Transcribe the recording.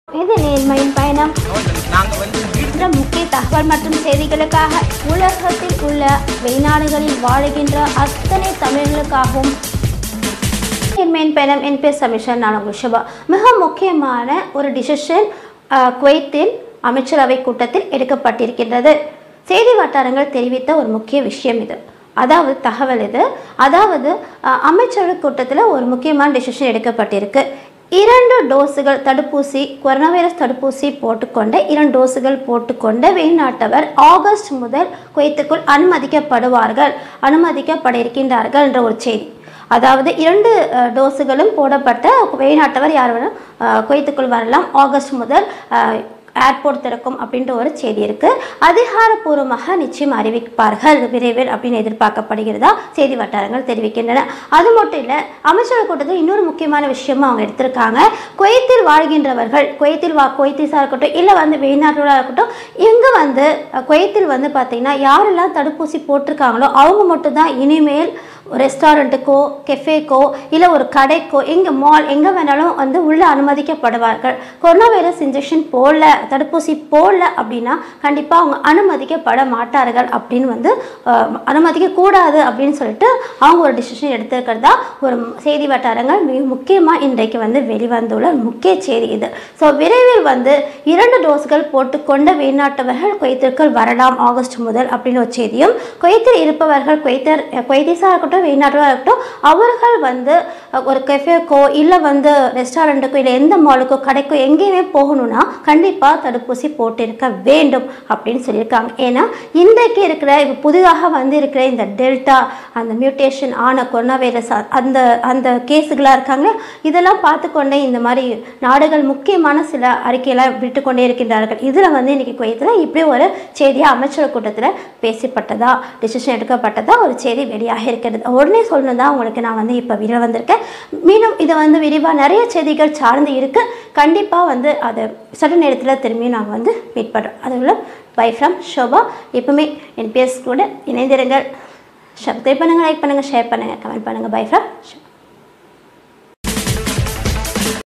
இது நேர்மையின் பயணம். முக்கிய தகவல் மற்றும் செய்திகளுக்காக உலகத்தில் உள்ள வெளிநாடுகளில் வாழுகின்ற அத்தனை தமிழர்களுக்காகவும் நேர்மையின் பயணம். என் பேர் சமிஷன், நான் உங்கள் ஷபா. மிக முக்கியமான ஒரு டிசிஷன் குவைத்தில் அமைச்சரவை கூட்டத்தில் எடுக்கப்பட்டிருக்கின்றது. செய்தி வட்டாரங்கள் தெரிவித்த ஒரு முக்கிய விஷயம் இது. அதாவது தகவல் இது. அதாவது அமைச்சரவை கூட்டத்தில் ஒரு முக்கியமான டிசிஷன் எடுக்கப்பட்டிருக்கு. 2 டோஸுகள் தடுப்பூசி, கொரோனா வைரஸ் தடுப்பூசி போட்டுக்கொண்ட 2 டோஸுகள் போட்டுக்கொண்ட வெளிநாட்டவர் ஆகஸ்ட் முதல் குவைத்துக்குள் அனுமதிக்கப்பட இருக்கின்றார்கள் என்ற ஒரு செய்தி. அதாவது 2 டோஸுகளும் போடப்பட்ட வெளிநாட்டவர் யார் வேணும் குவைத்துக்குள் வரலாம். ஆகஸ்ட் முதல் ஏர்போர்ட் திறக்கும் அப்படின்ற ஒரு செய்தி இருக்குது. அதிகாரப்பூர்வமாக நிச்சயம் அறிவிப்பார்கள் விரைவில் அப்படின்னு எதிர்பார்க்கப்படுகிறதா செய்தி வட்டாரங்கள் தெரிவிக்கின்றன. அது மட்டும் இல்லை, அமைச்சரவை கூட்டத்தில் இன்னொரு முக்கியமான விஷயமும் அவங்க எடுத்திருக்காங்க. குவைத்தில் வாழ்கின்றவர்கள், குவைத்தீஸாக இருக்கட்டும் இல்லை வெளிநாட்டோராக இருக்கட்டும், இங்கே குவைத்தில் பார்த்திங்கன்னா யாரெல்லாம் தடுப்பூசி போட்டிருக்காங்களோ அவங்க மட்டும்தான் இனிமேல் ரெஸ்டாரண்ட்டுக்கோ கெஃபேக்கோ இல்லை ஒரு கடைக்கோ எங்கே மால் எங்கே வேணாலும் உள்ளே அனுமதிக்கப்படுவார்கள். கொரோனா வைரஸ் இன்ஜெக்ஷன் தடுப்பூசி போடல அப்படின்னா கண்டிப்பாக அவங்க அனுமதிக்கப்பட மாட்டார்கள் அப்படின்னு அனுமதிக்கக்கூடாது அப்படின்னு சொல்லிட்டு அவங்க ஒரு டிசிஷன் எடுத்திருக்கிறதா ஒரு செய்தி வட்டாரங்கள் மிக முக்கியமாக இன்றைக்கு வெளிவந்துள்ள முக்கிய செய்தி இது. ஸோ விரைவில் 2 டோஸ்கள் போட்டுக்கொண்ட வெளிநாட்டவர்கள் குவைத்திற்குள் வரலாம் ஆகஸ்ட் முதல் அப்படின்னு ஒரு செய்தியும், குவைத்தில் இருப்பவர்கள் குவைத்தீஸாக இருக்கட்டும் வெளிநாட்டோராக இருக்கட்டும் அவர்கள் ஒரு கெஃபேக்கோ இல்லை ரெஸ்டாரண்ட்டுக்கோ இல்லை எந்த மாலுக்கோ கடைக்கோ எங்கேயுமே போகணும்னா கண்டிப்பாக தடுப்பூசி போட்டிருக்க வேண்டும் அப்படின்னு சொல்லியிருக்காங்க. ஏன்னா இன்றைக்கு இருக்கிற இப்போ புதிதாக இருக்கிற இந்த டெல்டா அந்த மியூட்டேஷன் ஆன கொரோனா வைரஸ் அந்த கேஸுகளாக இருக்காங்க. இதெல்லாம் பார்த்துக்கொண்டே இந்த மாதிரி நாடுகள் முக்கியமான சில அறிக்கையெல்லாம் விட்டுக்கொண்டே இருக்கின்றார்கள். இதில் இன்னைக்கு குவைத்தில் இப்படி ஒரு செய்தியாக அமைச்சரவை கூட்டத்தில் பேசப்பட்டதா டிசிஷன் எடுக்கப்பட்டதா ஒரு செய்தி வெளியாக இருக்கிறது. உடனே சொல்லணும் தான் உங்களுக்கு நான் இப்போ விரைவில் வந்திருக்கேன். மீண்டும் இதை விரிவாக நிறைய செய்திகள் சார்ந்து இருக்குது. கண்டிப்பாக அதை சட்ட நேரத்தில் திரும்பி நாங்கள் மீட் பண்ணுறோம். அதுக்குள்ள பை ஃப்ரம் ஷோபா. எப்பவுமே என் பேஸ் கூட இணைந்திருங்கள். சப்ஸ்கிரைப் பண்ணுங்கள், லைக் பண்ணுங்கள், ஷேர் பண்ணுங்கள், கமெண்ட் பண்ணுங்கள். Bye from Shobha.